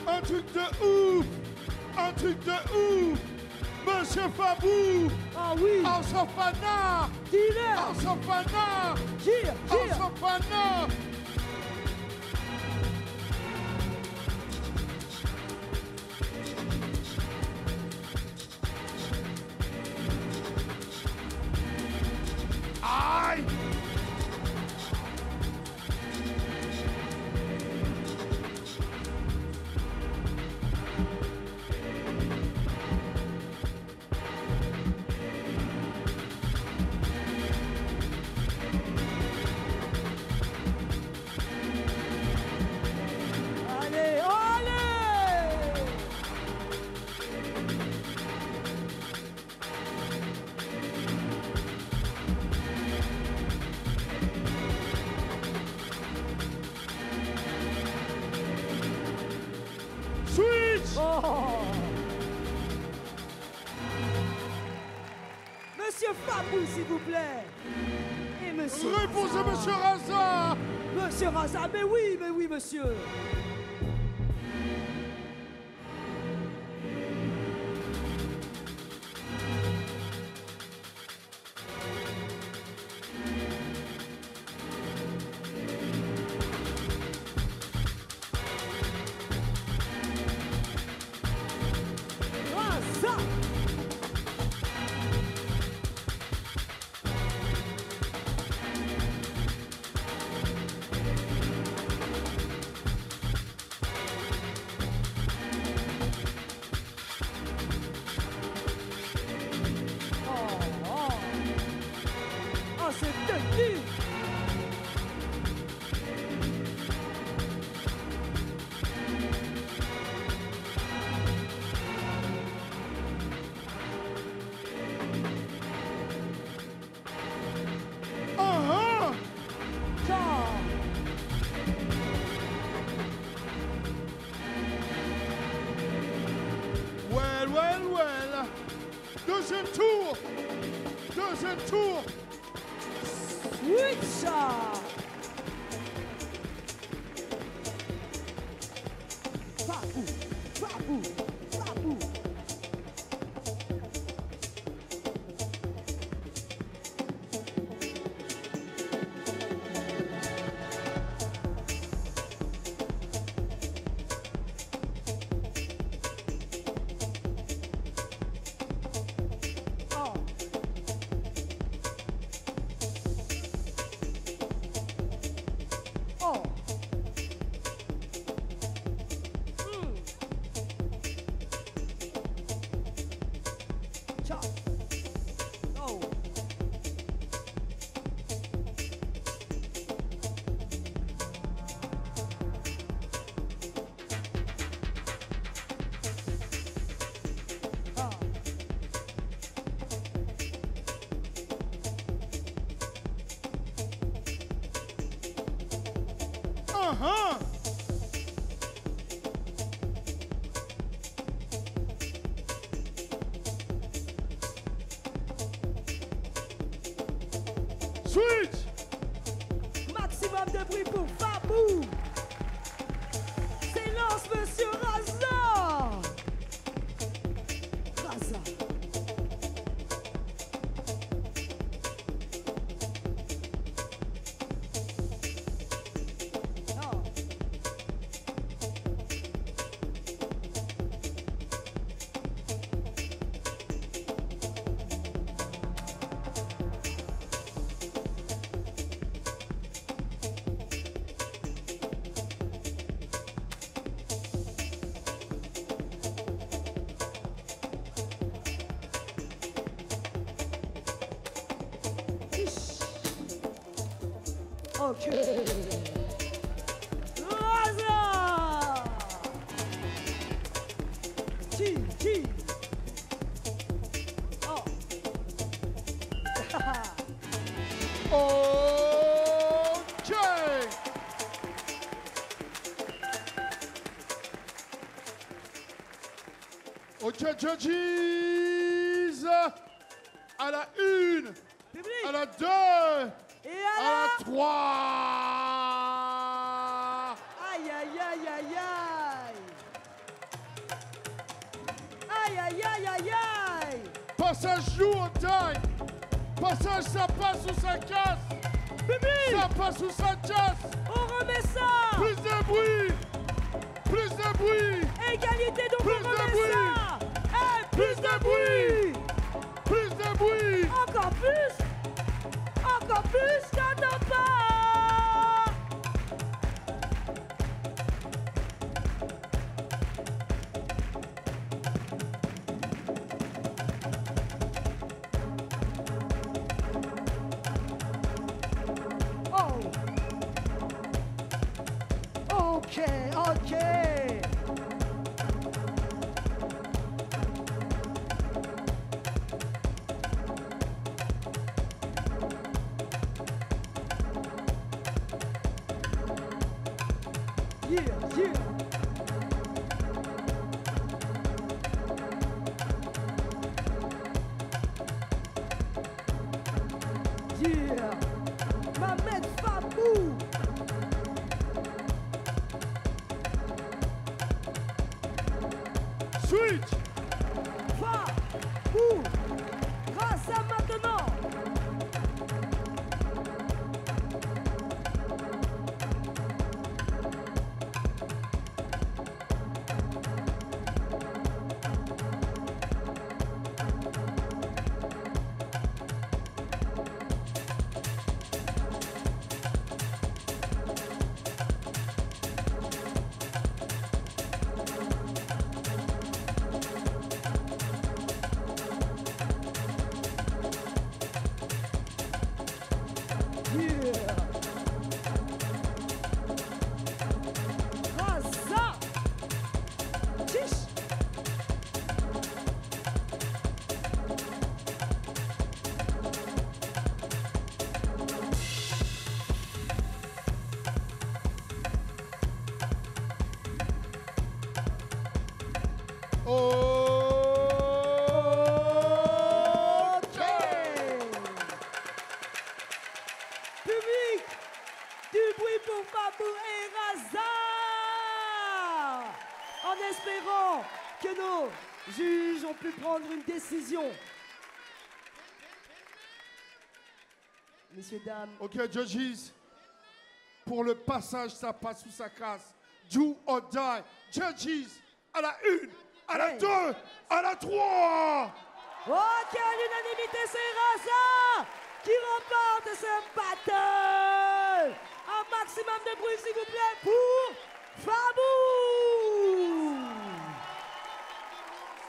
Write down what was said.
Un truc de ouf. Un truc de ouf. Monsieur FABOO. Ah oui. En Sofana. Dealer. En Sofana. Gire, En gire. Sofana. Aïe. Allez, allez. Switch. Oh. Monsieur FABOO, s'il vous plaît. Et monsieur Réponse à Raza. Monsieur RAZA. Monsieur Raza, mais oui, monsieur. Raza. Oh, c'est technique. Ciao. Well. Deuxième tour. Deuxième tour. Switch. FABOO. Oh. Ciao. Oh. Ah. Switch. Maximum de bruit pour FABOO. Silence, monsieur Raza. Raza. Oh. Ok. RAZA. Chi. Oh. Ok. Ok, judges. À la 1. Public. À la 2. Et À à la 3. Aïe. Passage joue en taille. Passage ça passe ou ça casse. Public. Ça passe ou ça casse. On remet ça. Plus de bruit. Plus de bruit. Égalité, donc Plus on de remet bruit. ça. Et Plus de bruit. Plus de bruit. Encore plus. Encore plus, j'entends pas. Ok, ok. Yeah, yeah. Yeah. Maman FABOO. Switch. FABOO. RAZA maintenant. Yeah. RAZA. Tish. Ok. Public, du bruit pour FABOO et RAZA. En espérant que nos juges ont pu prendre une décision. Messieurs, dames, Ok, judges. Pour le passage, ça passe ou ça casse. Do or die. Judges. À la 1, à la Hey. 2, à la 3. ok, à l'unanimité, c'est RAZA qui remporte ce battle. Un maximum de bruit, s'il vous plaît, pour